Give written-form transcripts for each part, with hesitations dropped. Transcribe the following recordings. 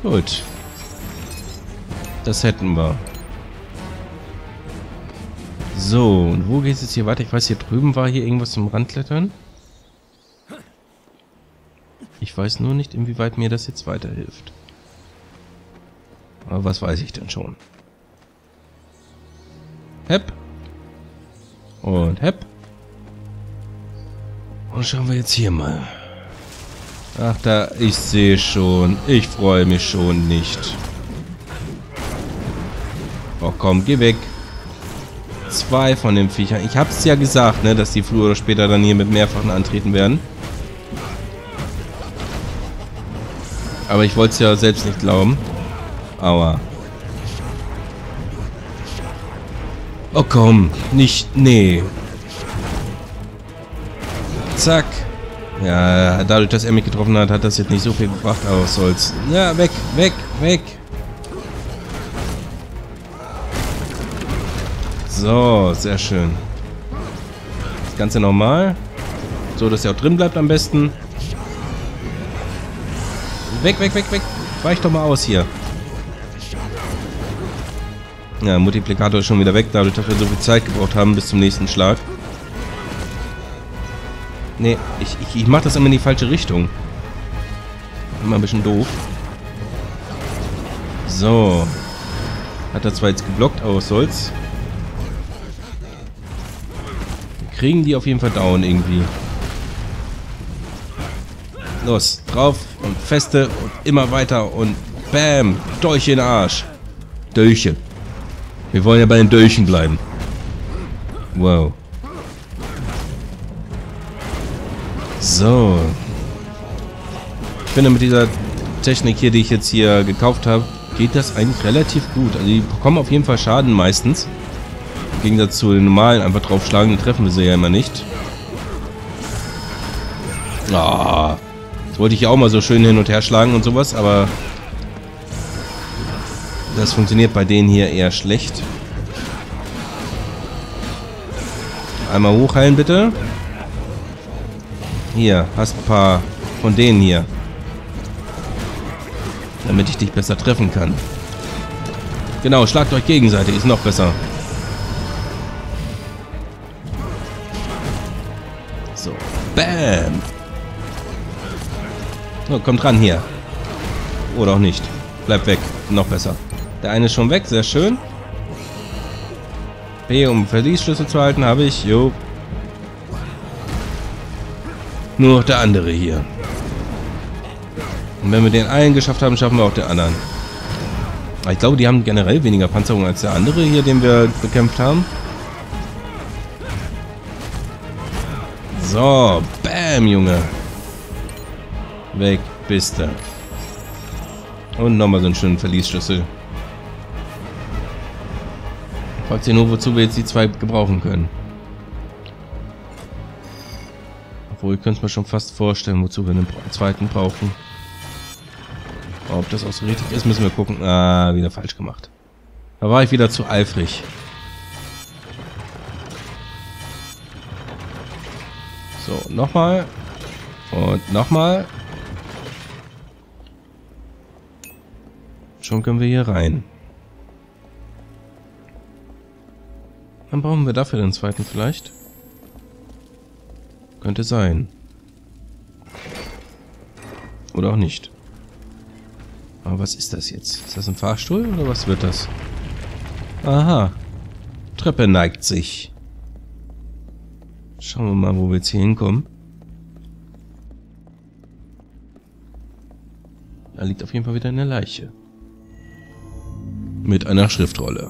Gut. Das hätten wir. So, und wo geht es jetzt hier weiter? Ich weiß, hier drüben war hier irgendwas zum Randklettern. Ich weiß nur nicht, inwieweit mir das jetzt weiterhilft. Aber was weiß ich denn schon? Hepp. Und hepp. Und schauen wir jetzt hier mal. Ach da, ich sehe schon. Ich freue mich schon nicht. Oh komm, geh weg. 2 von den Viechern. Ich hab's ja gesagt, ne, dass die früher oder später dann hier mit mehrfachen antreten werden. Aber ich wollte es ja selbst nicht glauben. Aua. Oh komm, nicht, nee. Zack. Ja, dadurch, dass er mich getroffen hat, hat das jetzt nicht so viel gebracht, aber was soll's. Ja, weg, weg, weg. So, sehr schön. Das Ganze normal. So, dass er auch drin bleibt am besten. Weg, weg, weg, weg. Weich doch mal aus hier. Ja, Multiplikator ist schon wieder weg, dadurch, dass wir so viel Zeit gebraucht haben bis zum nächsten Schlag. Nee, ich mach das immer in die falsche Richtung. Immer ein bisschen doof. So. Hat er zwar jetzt geblockt, aber was soll's. Wir kriegen die auf jeden Fall down irgendwie. Los, drauf und feste und immer weiter und bam, Dolche in den Arsch. Dolche. Wir wollen ja bei den Dolchen bleiben. Wow. So. Ich finde, mit dieser Technik hier, die ich jetzt hier gekauft habe, geht das eigentlich relativ gut. Also die bekommen auf jeden Fall Schaden meistens. Im Gegensatz zu den normalen einfach draufschlagen, dann treffen wir sie ja immer nicht. Ah. Das wollte ich ja auch mal so schön hin und her schlagen und sowas, aber das funktioniert bei denen hier eher schlecht. Einmal hochheilen bitte. Hier, hast ein paar von denen hier. Damit ich dich besser treffen kann. Genau, schlagt euch gegenseitig, ist noch besser. So, bam. So, kommt ran hier. Oder auch nicht. Bleibt weg, noch besser. Der eine ist schon weg, sehr schön. B, um Verliesschlüssel zu halten, habe ich. Jo. Nur noch der andere hier. Und wenn wir den einen geschafft haben, schaffen wir auch den anderen. Aber ich glaube, die haben generell weniger Panzerung als der andere hier, den wir bekämpft haben. So, bam, Junge. Weg bist du. Und nochmal so einen schönen Verliesschlüssel. Fragt sich nur, wozu wir jetzt die 2 gebrauchen können. Obwohl, ich könnte es mir schon fast vorstellen, wozu wir einen zweiten brauchen. Ob das auch so richtig ist, müssen wir gucken. Ah, wieder falsch gemacht. Da war ich wieder zu eifrig. So, nochmal. Und nochmal. Schon können wir hier rein. Dann brauchen wir dafür den zweiten vielleicht. Könnte sein. Oder auch nicht. Aber was ist das jetzt? Ist das ein Fahrstuhl oder was wird das? Aha. Treppe neigt sich. Schauen wir mal, wo wir jetzt hier hinkommen. Da liegt auf jeden Fall wieder eine Leiche. Mit einer Schriftrolle.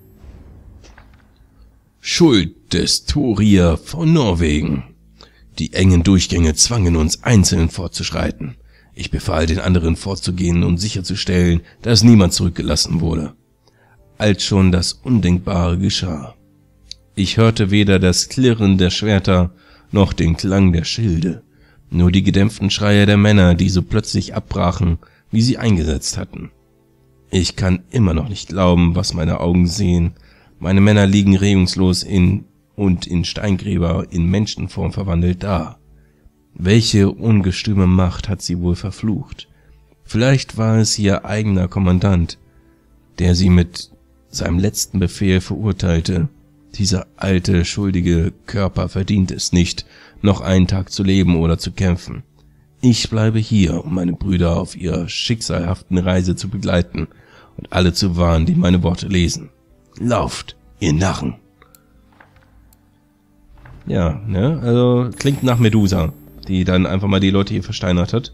Schuld des Thorir von Norwegen. Die engen Durchgänge zwangen uns, einzeln fortzuschreiten. Ich befahl den anderen vorzugehen und sicherzustellen, dass niemand zurückgelassen wurde. Als schon das Undenkbare geschah. Ich hörte weder das Klirren der Schwerter noch den Klang der Schilde, nur die gedämpften Schreie der Männer, die so plötzlich abbrachen, wie sie eingesetzt hatten. Ich kann immer noch nicht glauben, was meine Augen sehen. Meine Männer liegen regungslos in Steingräber in Menschenform verwandelt da. Welche ungestüme Macht hat sie wohl verflucht? Vielleicht war es ihr eigener Kommandant, der sie mit seinem letzten Befehl verurteilte. Dieser alte, schuldige Körper verdient es nicht, noch einen Tag zu leben oder zu kämpfen. Ich bleibe hier, um meine Brüder auf ihrer schicksalhaften Reise zu begleiten und alle zu warnen, die meine Worte lesen. Lauft, ihr Narren! Ja, ne, also klingt nach Medusa, die dann einfach mal die Leute hier versteinert hat.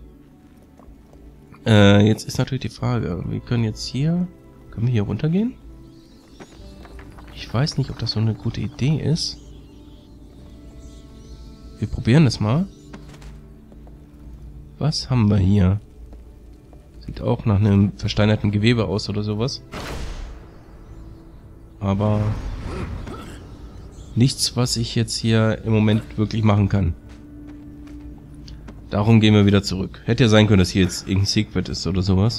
Jetzt ist natürlich die Frage, wir können jetzt hier... Können wir hier runtergehen? Ich weiß nicht, ob das so eine gute Idee ist. Wir probieren das mal. Was haben wir hier? Sieht auch nach einem versteinerten Gewebe aus oder sowas. Aber nichts, was ich jetzt hier im Moment wirklich machen kann. Darum gehen wir wieder zurück. Hätte ja sein können, dass hier jetzt irgendein Secret ist oder sowas.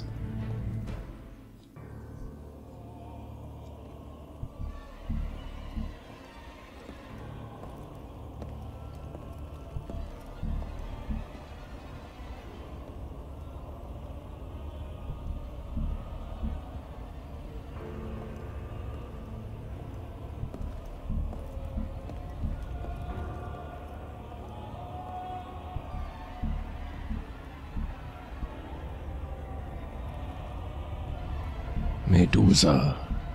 Medusa.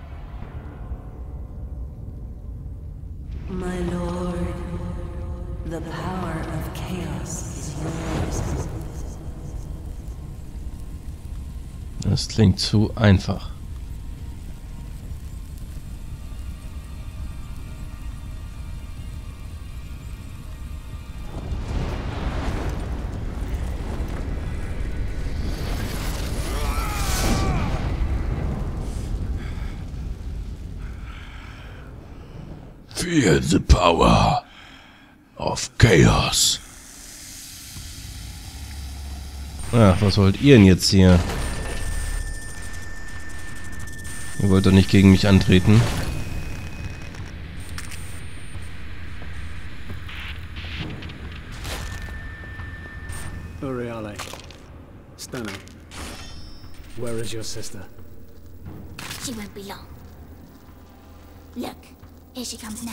My lord, the power of chaos is yours. Das klingt zu einfach. Feel the power of chaos. Ach, was wollt ihr denn jetzt hier? Ihr wollt doch nicht gegen mich antreten. Boreale. Stunning. Where is your sister? She won't be long. Look, here she comes now.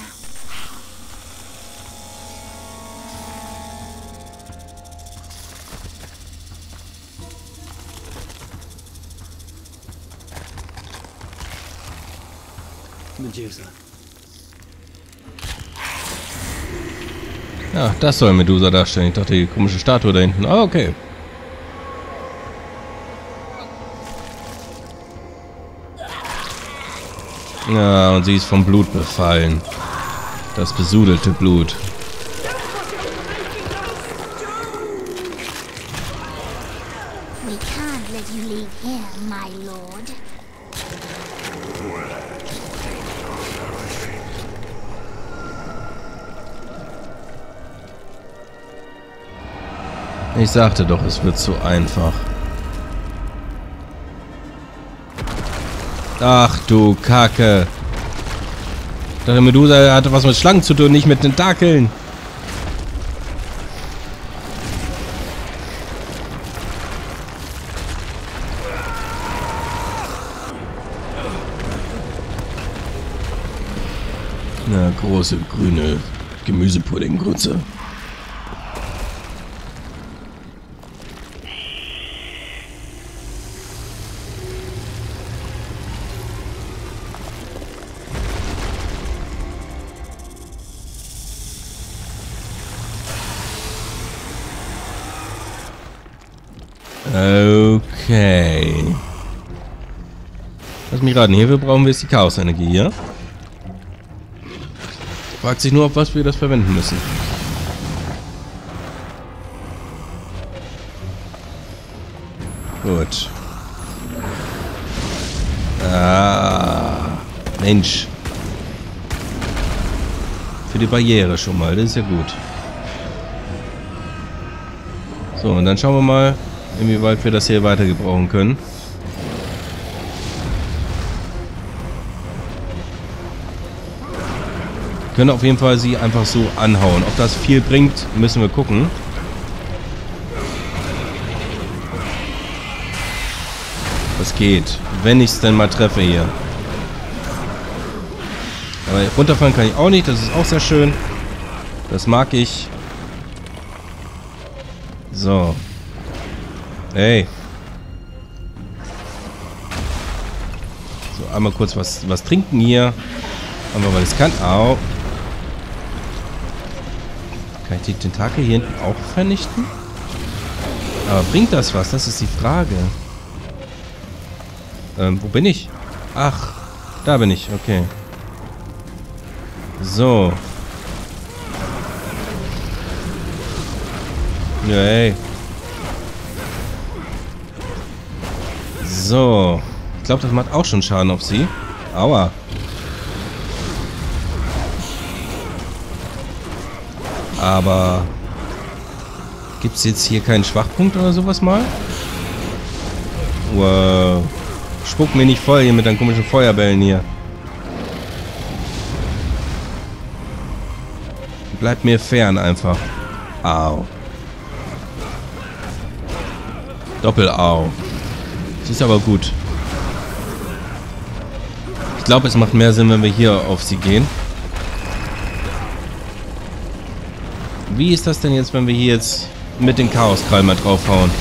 Medusa. Ja, das soll Medusa darstellen. Ich dachte, die komische Statue da hinten. Ah, okay. Ja, und sie ist vom Blut befallen. Das besudelte Blut. We can't let you leave here, my lord. Ich sagte doch, es wird zu einfach. Ach du Kacke. Ich dachte, Medusa hatte was mit Schlangen zu tun, nicht mit Tentakeln. Na, große grüne Gemüsepuddinggrütze. Okay. Lass mich raten, hierfür brauchen wir jetzt die Chaos-Energie, ja? Fragt sich nur, auf was wir das verwenden müssen. Gut. Ah, Mensch. Für die Barriere schon mal, das ist ja gut. So, und dann schauen wir mal, inwieweit wir das hier weiter gebrauchen können. Wir können auf jeden Fall sie einfach so anhauen. Ob das viel bringt, müssen wir gucken. es geht. Wenn ich es denn mal treffe hier. Aber runterfallen kann ich auch nicht. Das ist auch sehr schön. Das mag ich. So. Hey. So, einmal kurz was trinken hier. Aber weil es kann. Au. Kann ich die Tentakel hier hinten auch vernichten? Aber bringt das was? Das ist die Frage. Wo bin ich? Ach, da bin ich. Okay. So. Ja, hey. So. Ich glaube, das macht auch schon Schaden auf sie. Aua. Aber gibt es jetzt hier keinen Schwachpunkt oder sowas mal? Wow. Spuck mir nicht voll hier mit deinen komischen Feuerbällen hier. Bleib mir fern einfach. Au. Doppel-Au. Das ist aber gut. Ich glaube, es macht mehr Sinn, wenn wir hier auf sie gehen. Wie ist das denn jetzt, wenn wir hier jetzt mit den Chaoskrallen mal draufhauen?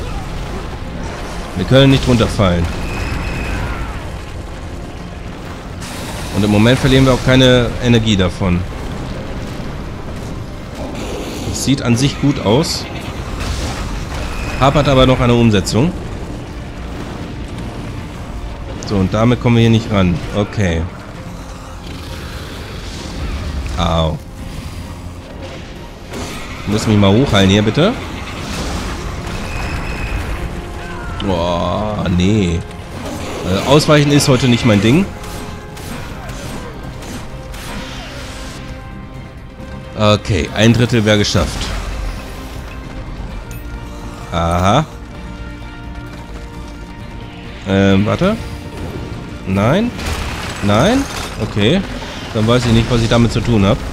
Wir können nicht runterfallen. Und im Moment verlieren wir auch keine Energie davon. Das sieht an sich gut aus. Hapert aber noch eine Umsetzung. So, und damit kommen wir hier nicht ran. Okay. Au. Ich muss mich mal hochheilen hier, bitte. Boah, nee. Ausweichen ist heute nicht mein Ding. Okay, 1/3 wäre geschafft. Aha. Warte. Nein. Nein? Okay. Dann weiß ich nicht, was ich damit zu tun habe.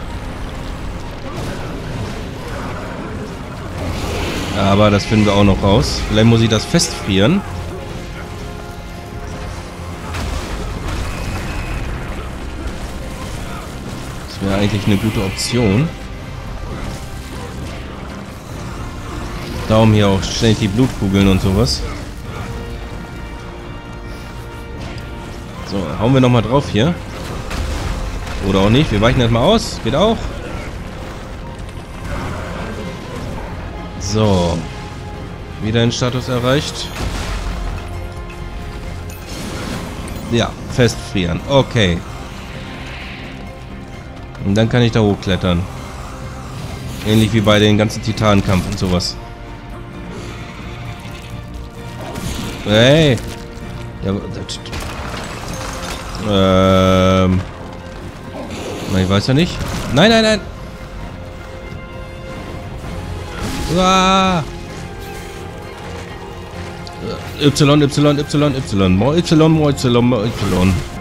Aber das finden wir auch noch raus. Vielleicht muss ich das festfrieren. Das wäre eigentlich eine gute Option. Darum hier auch ständig die Blutkugeln und sowas. So, hauen wir nochmal drauf hier. Oder auch nicht. Wir weichen erstmal aus. Geht auch. So. Wieder einen Status erreicht. Ja, festfrieren. Okay. Und dann kann ich da hochklettern. Ähnlich wie bei den ganzen Titanenkampf und sowas. Hey. Ja, ich weiß ja nicht. Nein, nein, nein. Uah. Y, Y, Y, Y. More Y, more Y, more Y.